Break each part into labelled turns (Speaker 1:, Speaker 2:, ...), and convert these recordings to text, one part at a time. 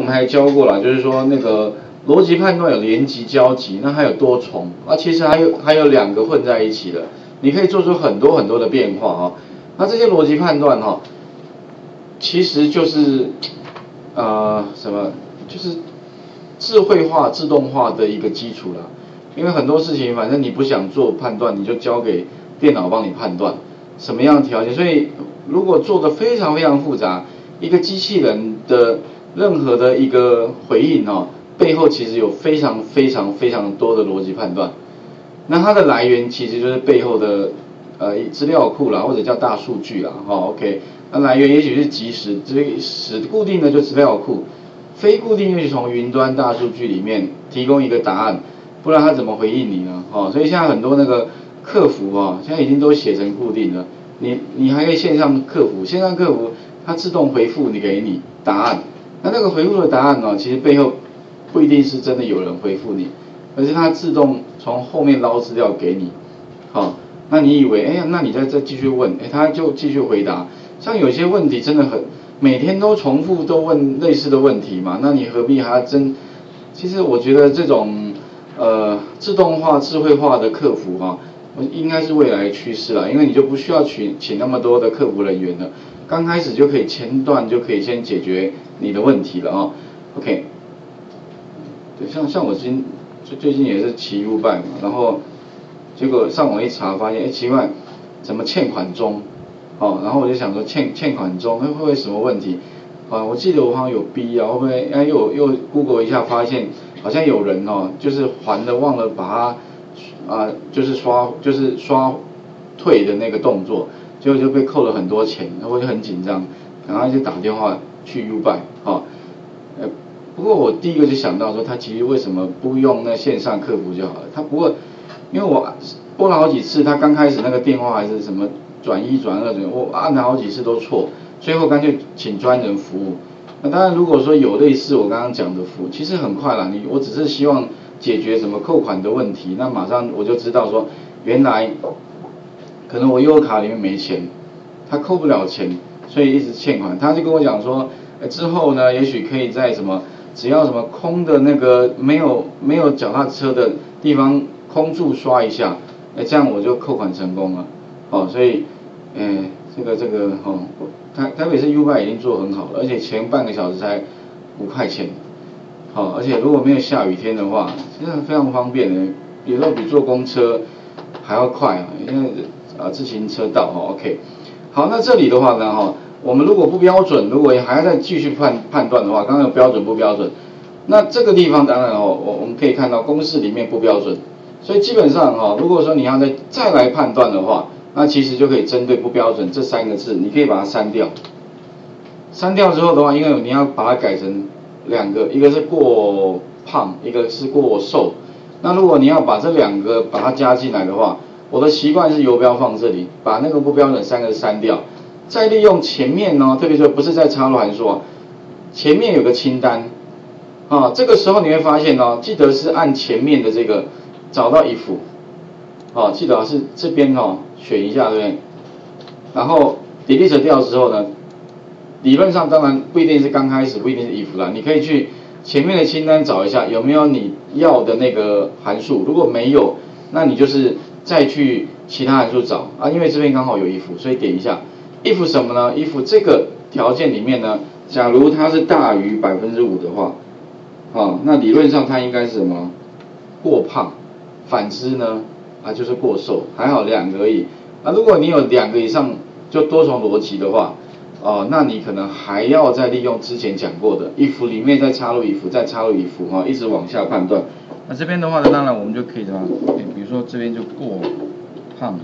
Speaker 1: 们还教过了，就是说那个逻辑判断有连集、交集，那还有多重，其实还有两个混在一起的，你可以做出很多很多的变化啊。那这些逻辑判断其实就是什么，就是智慧化、自动化的一个基础啦。因为很多事情，反正你不想做判断，你就交给电脑帮你判断什么样的条件。所以如果做得非常非常复杂，一个机器人的任何的一个回应背后其实有非常非常非常多的逻辑判断。那它的来源其实就是背后的资料库啦，或者叫大数据啦，OK。那来源也许是即时，固定的就资料库，非固定就是从云端大数据里面提供一个答案，不然它怎么回应你呢？所以现在很多那个客服现在已经都写成固定了，你还可以线上客服，它自动回复给你答案。那个回复的答案其实背后不一定是真的有人回复你，而是它自动从后面捞资料给你。那你以为那你再继续问，它就继续回答。像有些问题真的每天都重复都问类似的问题嘛，那你何必还要其实我觉得这种自动化、智慧化的客服应该是未来趋势啦，因为你就不需要请那么多的客服人员了，刚开始就可以前段就可以先解决你的问题了OK。对，像我最近也是骑 U-Bike 嘛，然后结果上网一查发现，奇怪，怎么欠款中？然后我就想说欠款中，会不会什么问题？我记得我好像有 B 会不会又 Google 一下发现，好像有人就是还了忘了把它就是刷退的那个动作，结果就被扣了很多钱，然后我就很紧张，然后就打电话去 U-Bike 不过我第一个就想到说，他其实为什么不用那线上客服就好了？不过因为我拨了好几次，他刚开始那个电话还是什么转1转2我按了好几次都错，最后干脆请专人服务。那当然如果说有类似我刚刚讲的服务，其实很快啦，我只是希望解决什么扣款的问题，那马上我就知道说，原来可能我悠游卡里面没钱，他扣不了钱，所以一直欠款。他就跟我讲说，之后呢，也许可以在只要什么空的那个没有脚踏车的地方空注刷一下，这样我就扣款成功了。所以这个台北市 U-Bike 已经做很好了，而且前半个小时才5块钱。而且如果没有下雨天的话，真的非常方便的，有时候比坐公车还要快因为自行车道OK。好，那这里的话呢我们如果不标准，如果还要再继续判断的话，刚刚有标准不标准，那这个地方当然我们可以看到公式里面不标准，所以基本上如果说你要再来判断的话，那其实就可以针对不标准这3个字，你可以把它删掉。删掉之后的话，因为你要把它改成2个，一个是过胖，一个是过瘦。那如果你要把这2个把它加进来的话，我的习惯是游标放这里，把那个不标准3个删掉。再利用前面特别是不是在插入函数前面有个清单这个时候你会发现记得是按前面的这个找到 if 记得是这边选一下，对不对？然后 delete 掉之后呢，理论上当然不一定是刚开始，不一定是 if 啦，你可以去前面的清单找一下有没有你要的那个函数，如果没有，那你就是再去其他函数找因为这边刚好有 if， 所以点一下。if 什么呢 ？if 这个条件里面呢，假如它是大于5%的话，那理论上它应该是什么？过胖。反之呢，就是过瘦。还好2个而已。如果你有2个以上，就多重逻辑的话，那你可能还要再利用之前讲过的 if 里面再插入 if， 再插入 if 一直往下判断。那这边的话呢，当然我们就可以比如说这边就过胖。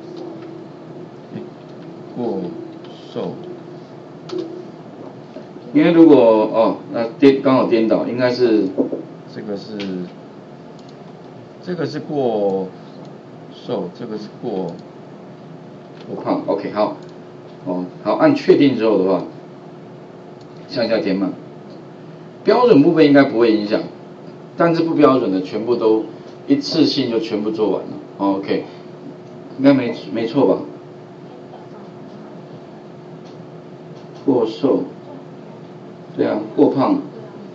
Speaker 1: 过瘦，因为如果那刚好颠倒，应该是这个是过瘦，这个是过胖 ，OK 好，好按确定之后的话，向下填满，标准部分应该不会影响，但是不标准的全部都一次性就全部做完了，OK， 应该没错吧？过瘦，对过胖，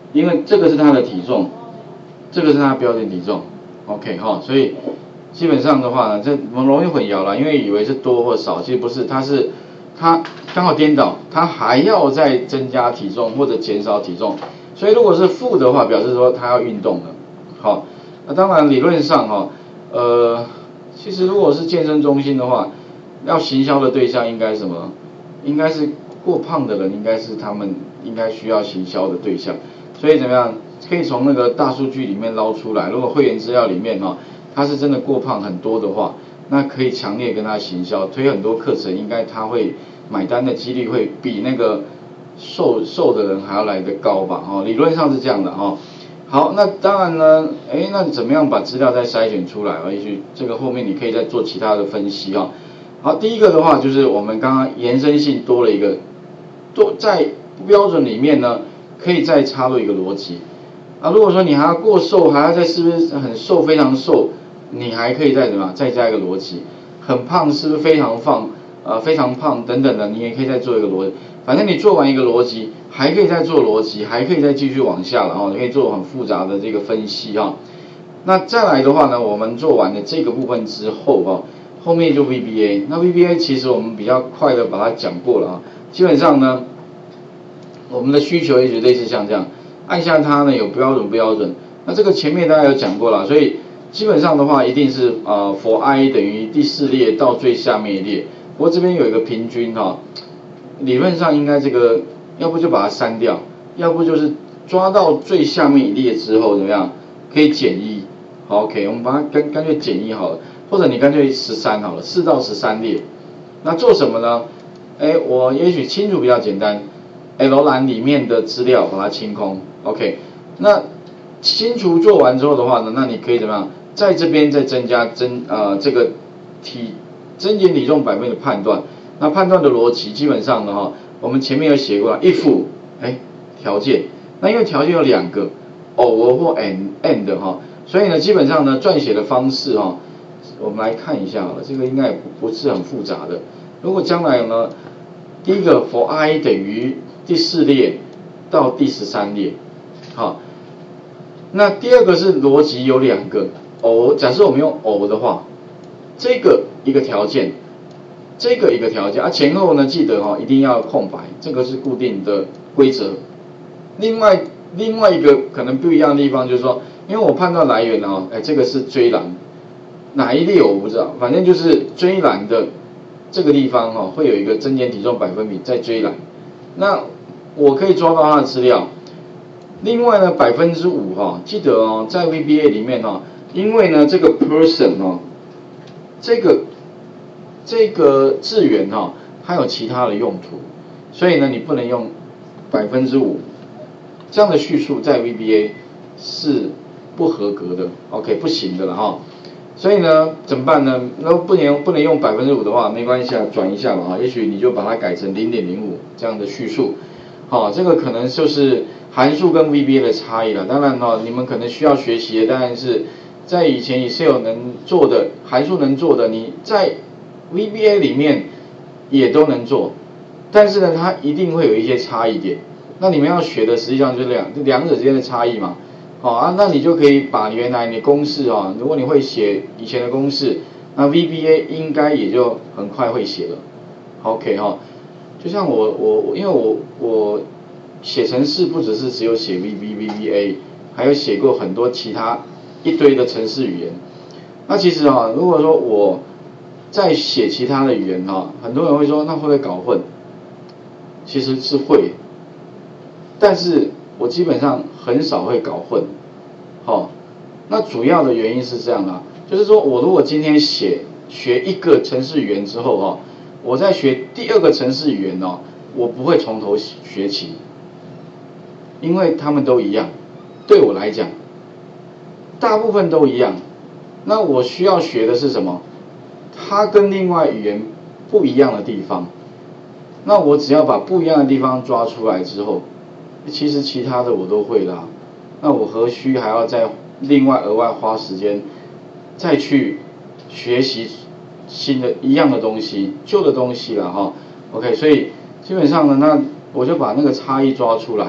Speaker 1: 因为这个是它的体重，这个是它的标准体重 ，OK 哈，所以基本上的话呢，这我们容易混淆了，因为以为是多或少，其实不是，它刚好颠倒，它还要再增加体重或者减少体重，所以如果是负的话，表示说它要运动了，好，那当然理论上哈，其实如果是健身中心的话，要行销的对象应该是什么？应该是过胖的人，应该是他们应该需要行销的对象，所以怎么样？可以从那个大数据里面捞出来，如果会员资料里面哈，他是真的过胖很多的话，那可以强烈跟他行销，推很多课程，应该他会买单的几率会比那个瘦的人还要来得高吧？哦，理论上是这样的哦。好，那当然呢，那怎么样把资料再筛选出来？也许这个后面你可以再做其他的分析哈。好，第一个的话就是我们刚刚延伸性多了一个，在标准里面呢，可以再插入一个逻辑。啊，如果说你还要过瘦，还要再是不是很瘦非常瘦，你还可以再怎么样再加一个逻辑，很胖是不是非常胖等等的，你也可以再做一个逻辑。反正你做完一个逻辑，还可以再做逻辑，还可以再继续往下了哦，你可以做很复杂的这个分析哈。那再来的话呢，我们做完了这个部分之后哈，后面就 VBA。那 VBA 其实我们比较快的把它讲过了啊，基本上呢，我们的需求也许类似像这样。按下它呢有标准，那这个前面大家有讲过了，所以基本上的话一定是for i 等于第4列到最下面一列，不过这边有一个平均哈，理论上应该这个要不就把它删掉，要不就是抓到最下面一列之后怎么样可以减1，好 OK 我们把它干脆减1好了，或者你干脆13好了，4到13列，那做什么呢？我也许清除比较简单。L 栏里面的资料把它清空 ，OK。那清除做完之后的话呢，那你可以怎么样？在这边再增加这个增减体重百分的判断。那判断的逻辑基本上呢哈，我们前面有写过了 if 条件。那因为条件有2个 or 或 and 哈，所以呢基本上呢撰写的方式哈，我们来看一下好了，这个应该也不是很复杂的。如果将来呢，第一个 for i 等于第4列到第13列，好，那第二个是逻辑有2个，or 假设我们用 or 的话，这个一个条件，这个一个条件，前后呢记得一定要空白，这个是固定的规则。另外一个可能不一样的地方就是说，因为我判断来源这个是追栏，哪一列我不知道，反正就是追栏的这个地方会有一个增减体重百分比在追栏，那我可以抓到它的资料。另外呢5%记得在 VBA 里面因为呢这个 person 这个字元它有其他的用途，所以呢你不能用5%，这样的叙述在 VBA 是不合格的 ，OK 不行的了所以呢怎么办呢？那不能用5%的话，没关系转一下嘛也许你就把它改成0.05这样的叙述。这个可能就是函数跟 VBA 的差异了。当然你们可能需要学习的当然是在以前 Excel 能做的函数能做的，你在 VBA 里面也都能做，但是呢它一定会有一些差异点。那你们要学的实际上就是两者之间的差异嘛。那你就可以把原来你公式如果你会写以前的公式，那 VBA 应该也就很快会写了。OK 就像因为我写程式不只有写 VBA， 还有写过很多其他一堆的程式语言。那其实如果说我在写其他的语言很多人会说那会不会搞混？其实是会，但是我基本上很少会搞混。那主要的原因是这样就是说我如果今天学一个程式语言之后我在学第2个程式语言我不会从头学起，因为他们都一样，对我来讲，大部分都一样。那我需要学的是什么？它跟另外语言不一样的地方。那我只要把不一样的地方抓出来之后，其实其他的我都会啦。那我何须还要再另外额外花时间再去学习新的一样的东西，旧的东西了OK， 所以基本上呢，那我就把那个差异抓出来。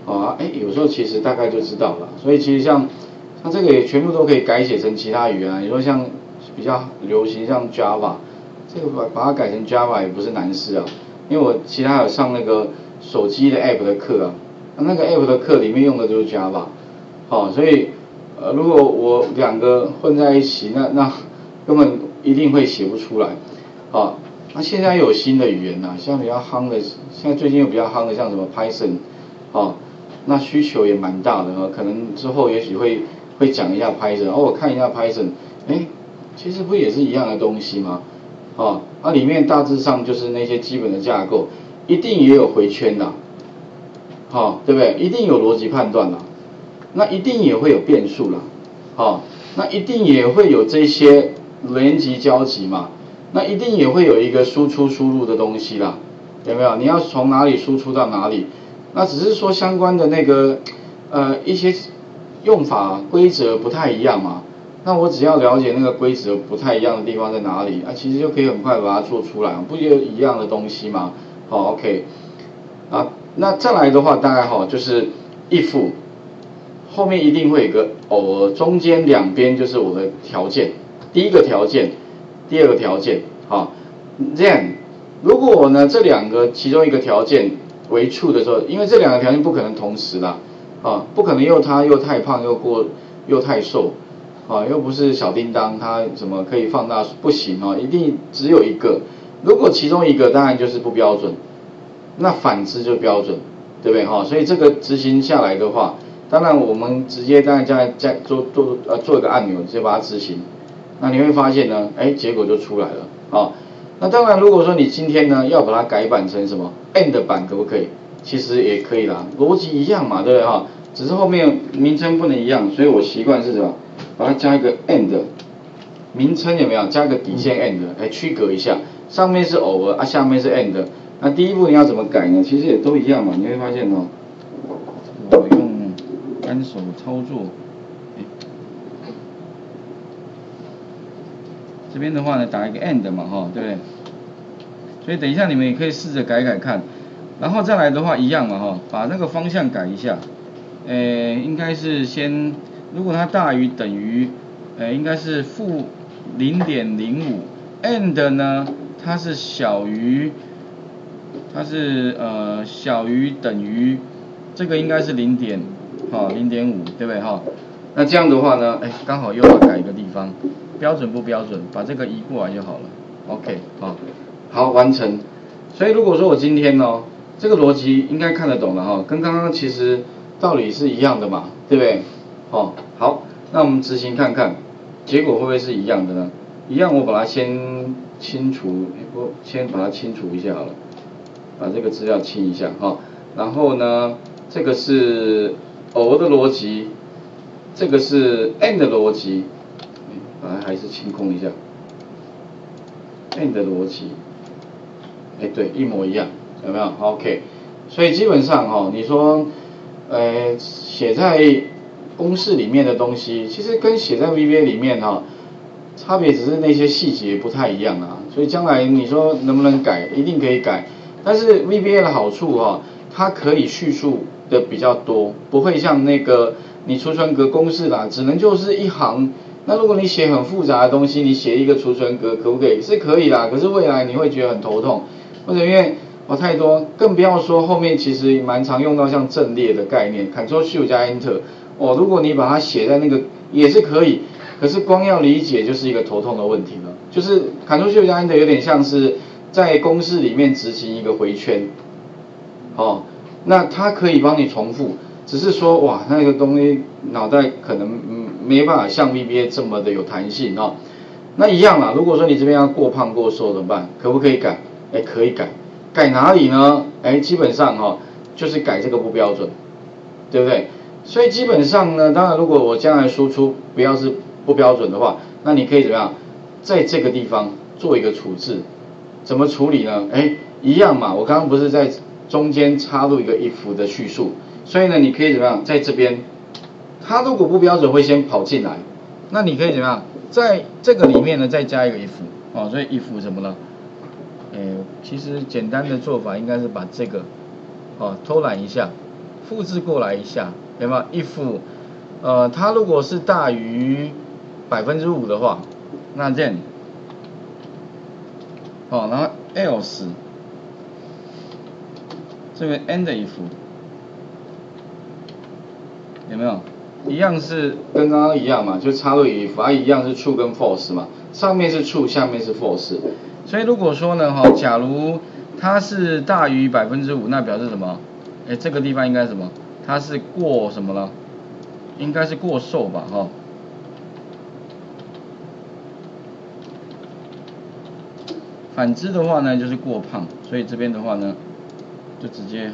Speaker 1: 有时候其实大概就知道了。所以其实像这个也全部都可以改写成其他语言啊。你说像比较流行像 Java， 这个把它改成 Java 也不是难事啊。因为我其他有上那个手机的 App 的课啊，那个 App 的课里面用的就是 Java， 所以如果我两个混在一起，那根本一定会写不出来，那现在又有新的语言啦，像比较夯的，现在最近有比较夯的像什么 Python，那需求也蛮大的，可能之后也许会讲一下 Python，我看一下 Python，其实不也是一样的东西吗？里面大致上就是那些基本的架构，一定也有回圈啦，对不对？一定有逻辑判断啦，那一定也会有变数啦，那一定也会有这些连级交集嘛，那一定也会有一个输出输入的东西啦，有没有？你要从哪里输出到哪里？那只是说相关的那个一些用法规则不太一样嘛。那我只要了解那个规则不太一样的地方在哪里，其实就可以很快把它做出来，不就一样的东西吗？OK， 那再来的话，大概就是 if 后面一定会有个偶尔，中间两边就是我的条件，第一个条件，第二个条件，then 如果呢这两个其中一个条件为 true 的时候，因为这两个条件不可能同时啦，不可能他又太胖又太瘦。又不是小叮当，它怎么可以放大？不行一定只有一个。如果其中一个当然就是不标准，那反之就标准，对不对所以这个执行下来的话，当然我们直接当然再做一个按钮，直接把它执行，那你会发现呢，结果就出来了那当然，如果说你今天呢要把它改版成什么 end 版，可不可以？其实也可以啦，逻辑一样嘛，对不对只是后面名称不能一样，所以我习惯是什么？把它加一个 end， 名称有没有加个底线 end 来区隔一下，上面是偶尔下面是 end。那第一步你要怎么改呢？其实也都一样嘛，你会发现我用单手操作，这边的话呢打一个 end 嘛对不对？所以等一下你们也可以试着改看，然后再来的话一样嘛把那个方向改一下，应该是先。如果它大于等于，应该是负 0.05， and 呢，它是小于等于，这个应该是0.5，对不对那这样的话呢，刚好又要改一个地方，标准不标准，把这个移过来就好了。OK， 好，完成。所以如果说我今天这个逻辑应该看得懂了跟刚刚其实道理是一样的嘛，对不对？好，那我们执行看看，结果会不会是一样的呢？一样，我把它先清除，先把它清除一下好了，把这个资料清一下然后呢，这个是or的逻辑，这个是 and 的逻辑，把它还是清空一下 ，and 的逻辑，对，一模一样，有没有 ？OK， 所以基本上你说，写在公式里面的东西，其实跟写在 VBA 里面差别只是那些细节不太一样所以将来你说能不能改，一定可以改。但是 VBA 的好处它可以叙述的比较多，不会像那个你储存格公式只能就是一行。那如果你写很复杂的东西，你写一个储存格可不可以？是可以啦，可是未来你会觉得很头痛，或者因为太多，更不要说后面其实蛮常用到像阵列的概念 ，Ctrl+Shift 加 Enter。如果你把它写在那个也是可以，可是光要理解就是一个头痛的问题了。就是 Ctrl+Shift 加 Enter 有点像是在公式里面执行一个回圈，那它可以帮你重复，只是说那个东西脑袋可能没办法像 VBA 这么的有弹性那一样啦，如果说你这边要过胖过瘦怎么办？可不可以改？可以改，改哪里呢？基本上就是改这个不标准，对不对？所以基本上呢，当然如果我将来输出不要是不标准的话，那你可以怎么样，在这个地方做一个处置，怎么处理呢？一样嘛，我刚刚不是在中间插入一个 if 的叙述，所以呢，你可以怎么样，在这边，它如果不标准会先跑进来，那你可以怎么样，在这个里面呢再加一个 if，所以 if 什么呢？其实简单的做法应该是把这个偷懒一下。 复制过来一下，有没有？if 它如果是大于5%的话，那 then 然后 else 这边 end if 有没有？一样是跟刚刚一样嘛，就插入 if， 一样是 true 跟 false 嘛，上面是 true， 下面是 false。所以如果说呢，假如它是大于5%，那表示什么？这个地方应该是什么？它是过什么了？应该是过瘦吧，反之的话呢，就是过胖。所以这边的话呢，就直接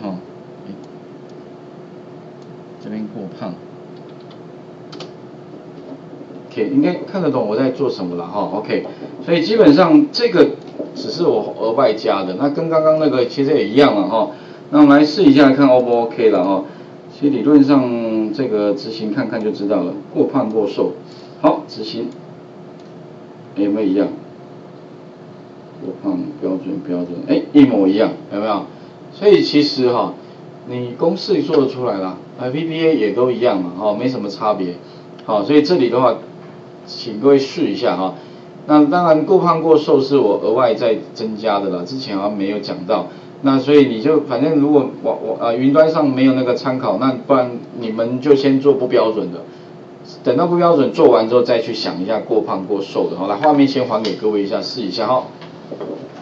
Speaker 1: 这边过胖。OK， 应该看得懂我在做什么了OK， 所以基本上这个只是我额外加的，那跟刚刚那个其实也一样了那我们来试一下看 O 不 OK 了其实理论上这个执行看看就知道了，过胖过瘦。好，执行，有没有一样？过胖标准，一模一样，有没有？所以其实你公式做得出来啦，VBA 也都一样嘛没什么差别。所以这里的话，请各位试一下那当然过胖过瘦是我额外再增加的啦，之前好像没有讲到。那所以你就反正如果云端上没有那个参考，那不然你们就先做不标准的，等到不标准做完之后再去想一下过胖过瘦的来，画面先还给各位一下，试一下